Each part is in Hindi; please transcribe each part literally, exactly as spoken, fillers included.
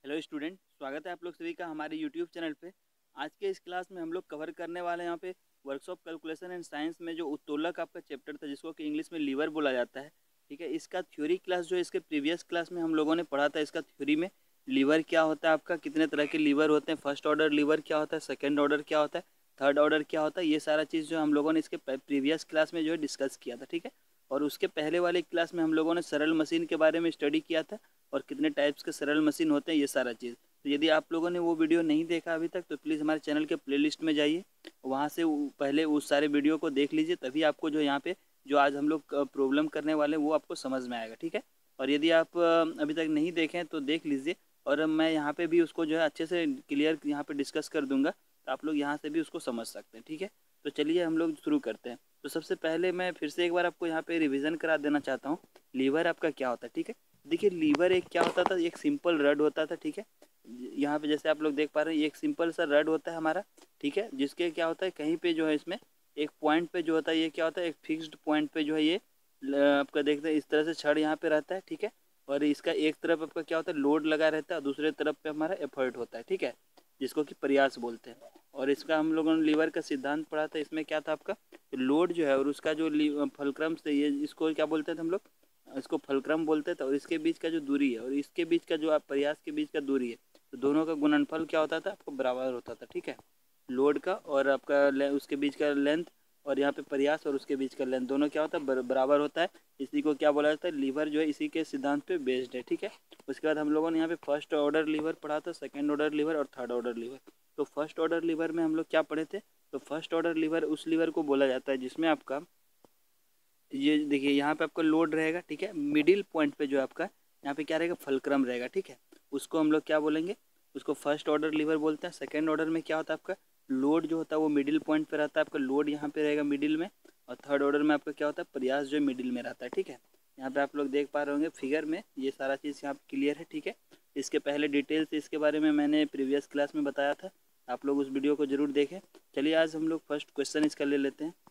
हेलो स्टूडेंट, स्वागत है आप लोग सभी का हमारे यूट्यूब चैनल पे। आज के इस क्लास में हम लोग कवर करने वाले हैं यहाँ पे वर्कशॉप कैलकुलेशन एंड साइंस में जो उत्तोलक आपका चैप्टर था, जिसको कि इंग्लिश में लीवर बोला जाता है। ठीक है, इसका थ्योरी क्लास जो है इसके प्रीवियस क्लास में हम लोगों ने पढ़ा था। इसका थ्योरी में लीवर क्या होता है, आपका कितने तरह के लीवर होते हैं, फर्स्ट ऑर्डर लीवर क्या होता है, सेकेंड ऑर्डर क्या होता है, थर्ड ऑर्डर क्या होता है, ये सारा चीज़ जो हम लोगों ने इसके प्रीवियस क्लास में जो है डिस्कस किया था। ठीक है, और उसके पहले वाले क्लास में हम लोगों ने सरल मशीन के बारे में स्टडी किया था और कितने टाइप्स के सरल मशीन होते हैं, ये सारा चीज़। तो यदि आप लोगों ने वो वीडियो नहीं देखा अभी तक तो प्लीज़ हमारे चैनल के प्लेलिस्ट में जाइए, वहाँ से पहले उस सारे वीडियो को देख लीजिए, तभी आपको जो यहाँ पे जो आज हम लोग प्रॉब्लम करने वाले हैं वो आपको समझ में आएगा। ठीक है, और यदि आप अभी तक नहीं देखें तो देख लीजिए, और मैं यहाँ पे भी उसको जो है अच्छे से क्लियर यहाँ पे डिस्कस कर दूंगा, तो आप लोग यहाँ से भी उसको समझ सकते हैं। ठीक है, तो चलिए हम लोग शुरू करते हैं। तो सबसे पहले मैं फिर से एक बार आपको यहाँ पे रिविज़न करा देना चाहता हूँ, लीवर आपका क्या होता है। ठीक है, देखिए लीवर एक क्या होता था, एक सिंपल रड होता था। ठीक है, यहाँ पे जैसे आप लोग देख पा रहे हैं एक सिंपल सा रड होता है हमारा। ठीक है, जिसके क्या होता है कहीं पे जो है इसमें एक पॉइंट पे जो होता है ये क्या होता है, एक फिक्स्ड पॉइंट पे जो है ये आपका देखते हैं इस तरह से छड़ यहाँ पे रहता है। ठीक है, और इसका एक तरफ आपका क्या होता है लोड लगा रहता है, दूसरे तरफ पे हमारा एफर्ट होता है। ठीक है, जिसको कि प्रयास बोलते हैं। और इसका हम लोगों ने लीवर का सिद्धांत पढ़ा था, इसमें क्या था आपका लोड जो है और उसका जो फलक्रम से ये इसको क्या बोलते थे हम लोग, इसको फलक्रम बोलते थे, और इसके बीच का जो दूरी है और इसके बीच का जो आप प्रयास के बीच का दूरी है, तो दोनों का गुणनफल क्या होता था, आपको बराबर होता था। ठीक है, लोड का और आपका उसके बीच का लेंथ, और यहाँ पे प्रयास और उसके बीच का लेंथ दोनों क्या होता है बराबर होता है। इसी को क्या बोला जाता है, लीवर जो है इसी के सिद्धांत पे बेस्ड है। ठीक है, उसके बाद हम लोगों ने यहाँ पे फर्स्ट ऑर्डर लीवर पढ़ा था, सेकेंड ऑर्डर लीवर और थर्ड ऑर्डर लीवर। तो फर्स्ट ऑर्डर लीवर में हम लोग क्या पढ़े थे, तो फर्स्ट ऑर्डर लीवर उस लीवर को बोला जाता है जिसमें आपका ये देखिए यहाँ पे आपका लोड रहेगा। ठीक है, मिडिल पॉइंट पे जो आपका यहाँ पे क्या रहेगा, फलक्रम रहेगा। ठीक है, उसको हम लोग क्या बोलेंगे, उसको फर्स्ट ऑर्डर लीवर बोलते हैं। सेकंड ऑर्डर में क्या होता है आपका लोड जो होता है वो मिडिल पॉइंट पे रहता है, आपका लोड यहाँ पे रहेगा मिडिल में। और थर्ड ऑर्डर में आपका क्या होता है प्रयास जो मिडिल में रहता है। ठीक है, यहाँ पे आप लोग देख पा रहे होंगे फिगर में ये सारा चीज़ यहाँ पे क्लियर है। ठीक है, इसके पहले डिटेल से इसके बारे में मैंने प्रीवियस क्लास में बताया था, आप लोग उस वीडियो को जरूर देखें। चलिए आज हम लोग फर्स्ट क्वेश्चन इसका ले लेते हैं।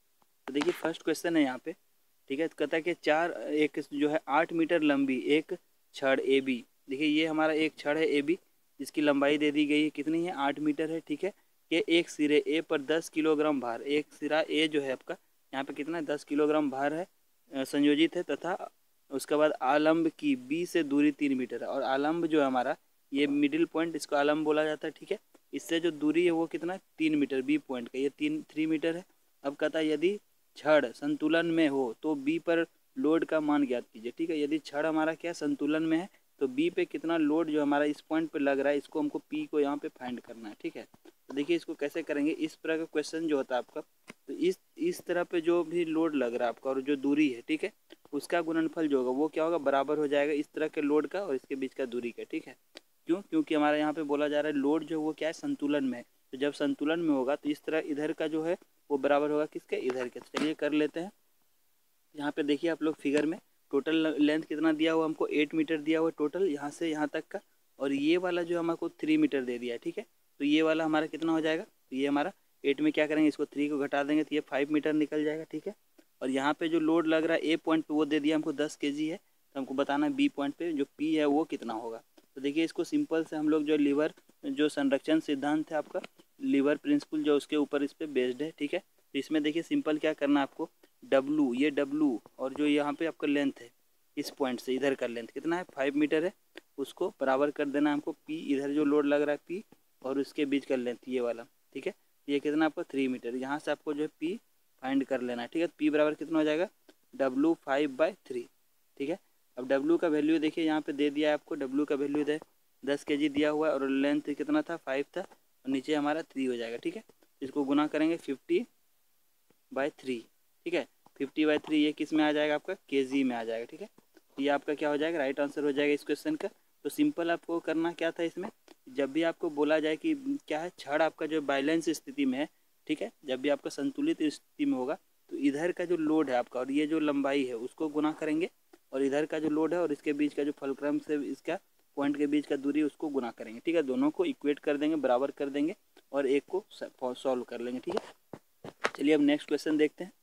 तो देखिए फर्स्ट क्वेश्चन है यहाँ पे। ठीक है, तो कहता है कि चार एक जो है आठ मीटर लंबी एक छड़ ए बी। देखिए ये हमारा एक छड़ है ए बी, जिसकी लंबाई दे दी गई है कितनी है, आठ मीटर है। ठीक है, कि एक सिरे ए पर दस किलोग्राम भार, एक सिरा ए जो है आपका यहाँ पे कितना दस किलोग्राम भार है संयोजित है, तथा उसके बाद आलम्ब की बी से दूरी तीन मीटर है। और आलम्ब जो है हमारा ये मिडिल पॉइंट, इसको आलम्ब बोला जाता है। ठीक है, इससे जो दूरी है वो कितना तीन मीटर, बी पॉइंट का ये तीन थ्री मीटर है। अब कहता है यदि छड़ संतुलन में हो तो बी पर लोड का मान ज्ञात कीजिए। ठीक है, यदि छड़ हमारा क्या संतुलन में है तो बी पे कितना लोड जो हमारा इस पॉइंट पे लग रहा है, इसको हमको पी को यहाँ पे फाइंड करना है। ठीक है, तो देखिए इसको कैसे करेंगे, इस तरह का क्वेश्चन जो होता है आपका, तो इस इस तरह पे जो भी लोड लग रहा है आपका और जो दूरी है, ठीक है, उसका गुणनफल जो होगा वो क्या होगा, बराबर हो जाएगा इस तरह के लोड का और इसके बीच का दूरी का। ठीक है, क्यों, क्योंकि हमारे यहाँ पे बोला जा रहा है लोड जो वो क्या है संतुलन में है, तो जब संतुलन में होगा तो इस तरह इधर का जो है वो बराबर होगा किसके, इधर के। चलिए कर लेते हैं। यहाँ पे देखिए आप लोग फिगर में टोटल लेंथ कितना दिया हुआ हमको, एट मीटर दिया हुआ टोटल यहाँ से यहाँ तक का, और ये वाला जो हमको थ्री मीटर दे दिया है। ठीक है, तो ये वाला हमारा कितना हो जाएगा, तो ये हमारा एट में क्या करेंगे, इसको थ्री को घटा देंगे तो ये फाइव मीटर निकल जाएगा। ठीक है, और यहाँ पे जो लोड लग रहा है ए पॉइंट पे वो दे दिया हमको दस के जी है, तो हमको बताना है बी पॉइंट पे जो पी है वो कितना होगा। तो देखिए इसको सिंपल से हम लोग जो लीवर जो संरक्षण सिद्धांत है आपका, लीवर प्रिंसिपल जो उसके ऊपर इस पर बेस्ड है। ठीक है, तो इसमें देखिए सिंपल क्या करना है आपको, डब्लू ये डब्लू और जो यहाँ पे आपका लेंथ है इस पॉइंट से इधर का लेंथ कितना है, फाइव मीटर है, उसको बराबर कर देना है हमको पी, इधर जो लोड लग रहा है पी, और उसके बीच का लेंथ ये वाला। ठीक है, ये कितना आपका थ्री मीटर, यहाँ से आपको जो है पी फाइंड कर लेना है। ठीक है, तो पी बराबर कितना हो जाएगा, डब्लू फाइव बाई थ्री। ठीक है, अब डब्लू का वैल्यू देखिए यहाँ पे दे दिया है आपको, डब्लू का वैल्यू दे दस के जी दिया हुआ है और लेंथ कितना था, फाइव था, और नीचे हमारा थ्री हो जाएगा। ठीक है, इसको गुना करेंगे फिफ्टी बाई थ्री। ठीक है, फिफ्टी बाई थ्री ये किस में आ जाएगा, आपका के जी में आ जाएगा। ठीक है, ये आपका क्या हो जाएगा, राइट आंसर हो जाएगा इस क्वेश्चन का। तो सिंपल आपको करना क्या था इसमें, जब भी आपको बोला जाए कि क्या है छड़ आपका जो बैलेंस स्थिति में है, ठीक है, जब भी आपका संतुलित स्थिति में होगा तो इधर का जो लोड है आपका और ये जो लंबाई है उसको गुना करेंगे, और इधर का जो लोड है और इसके बीच का जो फलक्रम से इसका पॉइंट के बीच का दूरी उसको गुना करेंगे। ठीक है, दोनों को इक्वेट कर देंगे, बराबर कर देंगे और एक को सॉल्व कर लेंगे। ठीक है, चलिए अब नेक्स्ट क्वेश्चन देखते हैं।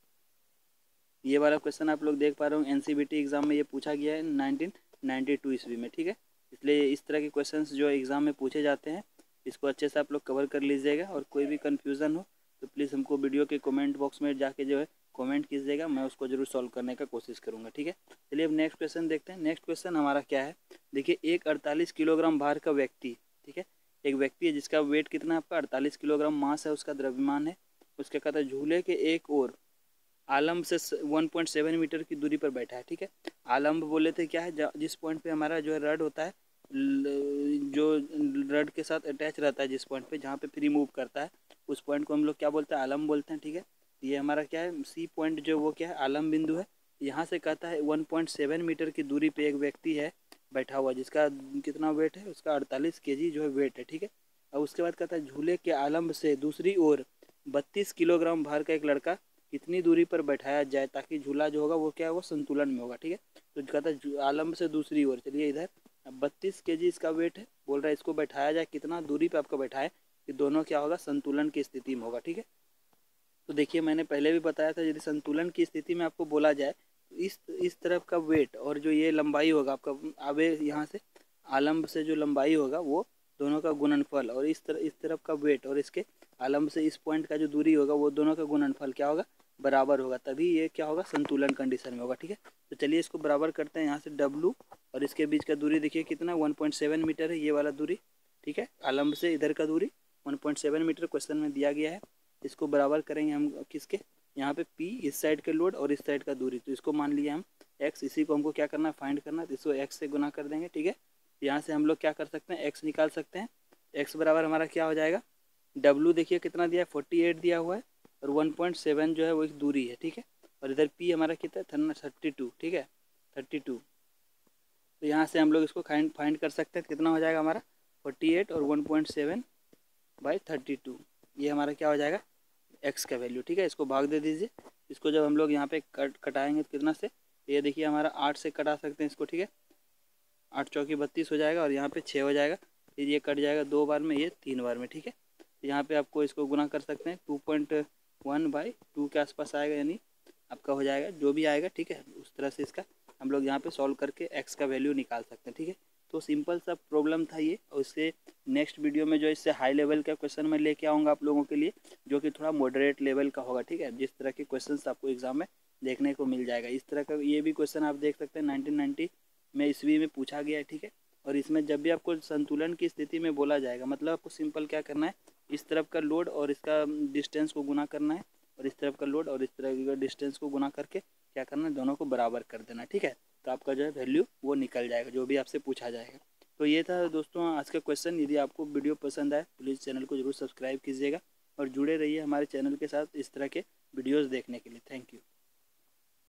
ये वाला क्वेश्चन आप लोग देख पा रहे हो एनसीबीटी एग्जाम में ये पूछा गया है नाइनटीन नाइंटी टू ईस्वी में। ठीक है, इसलिए इस तरह के क्वेश्चंस जो एग्ज़ाम में पूछे जाते हैं इसको अच्छे से आप लोग कवर कर लीजिएगा। और कोई भी कन्फ्यूज़न हो तो प्लीज़ हमको वीडियो के कमेंट बॉक्स में जाके जो है कमेंट कीजिएगा, मैं उसको जरूर सॉल्व करने का कोशिश करूँगा। ठीक है, चलिए अब नेक्स्ट क्वेश्चन देखते हैं। नेक्स्ट क्वेश्चन हमारा क्या है, देखिए एक अड़तालीस किलोग्राम भार का व्यक्ति, ठीक है, एक व्यक्ति है जिसका वेट कितना है आपका अड़तालीस किलोग्राम मास है, उसका द्रव्यमान है, उसके कहता है झूले के एक ओर आलम्ब से वन पॉइंट सेवन मीटर की दूरी पर बैठा है। ठीक है, आलम्ब बोले थे क्या है, जिस पॉइंट पे हमारा जो है रड होता है, जो रड के साथ अटैच रहता है, जिस पॉइंट पे जहाँ पे फ्री मूव करता है उस पॉइंट को हम लोग क्या बोलते हैं, आलम्ब बोलते हैं। ठीक है, ये हमारा क्या है, सी पॉइंट जो वो क्या है आलम्ब बिंदु है। यहाँ से कहता है वन पॉइंट सेवन मीटर की दूरी पे एक व्यक्ति है बैठा हुआ, जिसका कितना वेट है, उसका अड़तालीस के जी जो है वेट है। ठीक है, और उसके बाद कहता है झूले के आलम्ब से दूसरी ओर बत्तीस किलोग्राम भार का एक लड़का कितनी दूरी पर बैठाया जाए ताकि झूला जो होगा वो क्या है, वो संतुलन में होगा। ठीक है, तो कहता है आलम्ब से दूसरी ओर, चलिए इधर बत्तीस के जी इसका वेट है, बोल रहा है इसको बैठाया जाए कितना दूरी पे आपको बैठाए कि दोनों क्या होगा, संतुलन की स्थिति में होगा। ठीक है, तो देखिए मैंने पहले भी बताया था यदि संतुलन की स्थिति में आपको बोला जाए तो इस इस तरफ का वेट और जो ये लंबाई होगा आपका आवे यहाँ से आलम्ब से जो लंबाई होगा वो दोनों का गुणनफल, और इस तरह इस तरफ का वेट और इसके आलम्ब से इस पॉइंट का जो दूरी होगा वो दोनों का गुणनफल क्या होगा, बराबर होगा, तभी ये क्या होगा, संतुलन कंडीशन में होगा। ठीक है, तो चलिए इसको बराबर करते हैं। यहाँ से डब्लू और इसके बीच का दूरी देखिए कितना वन पॉइंट सेवन मीटर है, ये वाला दूरी। ठीक है, आलम्ब से इधर का दूरी one point seven metre question में दिया गया है। इसको बराबर करेंगे हम किसके, यहाँ पे P इस साइड के लोड और इस साइड का दूरी, तो इसको मान लिया हम x, इसी को हमको क्या करना है, फाइंड करना है, तो इसको x से गुना कर देंगे। ठीक है, यहाँ से हम लोग क्या कर सकते हैं, x निकाल सकते हैं। x बराबर हमारा क्या हो जाएगा, W देखिए कितना दिया है, फोर्टी एट दिया हुआ है, और वन पॉइंट सेवन जो है वो एक दूरी है। ठीक है, और इधर P हमारा कितना है, थर्टी टू। ठीक है, थर्टी टू, तो यहाँ से हम लोग इसको फाइंड फाइंड कर सकते हैं, कितना हो जाएगा हमारा फोर्टी एट और one point seven by thirty two, ये हमारा क्या हो जाएगा, एक्स का वैल्यू। ठीक है, इसको भाग दे दीजिए। इसको जब हम लोग यहाँ पे कट कटाएंगे तो कितना से, ये देखिए हमारा आठ से कटा सकते हैं इसको। ठीक है, आठ चौकी बत्तीस हो जाएगा और यहाँ पे छः हो जाएगा, फिर ये कट जाएगा दो बार में, ये तीन बार में। ठीक है, तो यहाँ पे आपको इसको गुना कर सकते हैं, two point one by two के आसपास आएगा, यानी आपका हो जाएगा जो भी आएगा। ठीक है, उस तरह से इसका हम लोग यहाँ पे सॉल्व करके एक्स का वैल्यू निकाल सकते हैं। ठीक है, तो सिंपल सा प्रॉब्लम था ये, और इससे नेक्स्ट वीडियो में जो इससे हाई लेवल का क्वेश्चन मैं लेके आऊँगा आप लोगों के लिए, जो कि थोड़ा मॉडरेट लेवल का होगा। ठीक है, जिस तरह के क्वेश्चंस आपको एग्जाम में देखने को मिल जाएगा, इस तरह का ये भी क्वेश्चन आप देख सकते हैं नाइनटीन नाइन्टी में ईस्वी में पूछा गया है। ठीक है, और इसमें जब भी आपको संतुलन की स्थिति में बोला जाएगा, मतलब आपको सिंपल क्या करना है, इस तरफ का लोड और इसका डिस्टेंस को गुना करना है, और इस तरफ का लोड और इस तरफ का डिस्टेंस को गुना करके क्या करना है, दोनों को बराबर कर देना। ठीक है, तो आपका जो है वैल्यू वो निकल जाएगा जो भी आपसे पूछा जाएगा। तो ये था दोस्तों आज का क्वेश्चन। यदि आपको वीडियो पसंद आए प्लीज़ चैनल को जरूर सब्सक्राइब कीजिएगा और जुड़े रहिए हमारे चैनल के साथ इस तरह के वीडियोस देखने के लिए। Thank you.